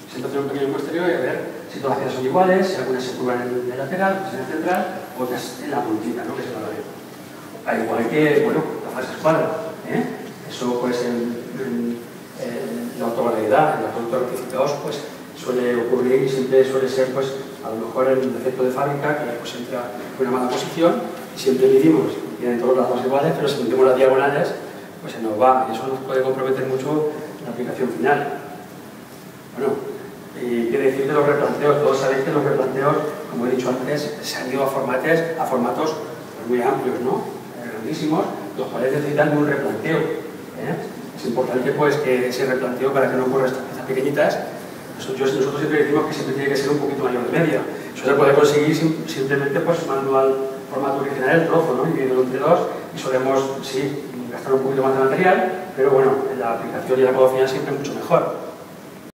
Siempre hacer un pequeño muestreo y a ver si todas las piezas son iguales, si algunas se curvan en el lateral, pues en el central, o otras en la puntita, ¿no? Que es el alareo. Al igual que, bueno, la falsa escuadra, eso pues en la ortogonalidad, en los productos rectificados, pues suele ocurrir y siempre suele ser, pues, a lo mejor el defecto de fábrica, que pues entra en una mala posición, y siempre medimos, tienen todos los lados iguales, pero si medimos las diagonales, pues se nos va, y eso nos puede comprometer mucho la aplicación final. Bueno, y quiere decir que los replanteos, todos sabéis que los replanteos, como he dicho antes, se han ido a formatos muy amplios, ¿no? Grandísimos, los cuales necesitan de un replanteo. Es importante pues que ese replanteo, para que no ocurra estas piezas pequeñitas, nosotros siempre decimos que siempre tiene que ser un poquito mayor de media. Eso se puede conseguir simplemente pues mando al formato original el trozo, ¿no? Y dividiendo entre dos, y solemos, sí, gastar un poquito más de material, pero bueno, en la aplicación y la codo final siempre es mucho mejor.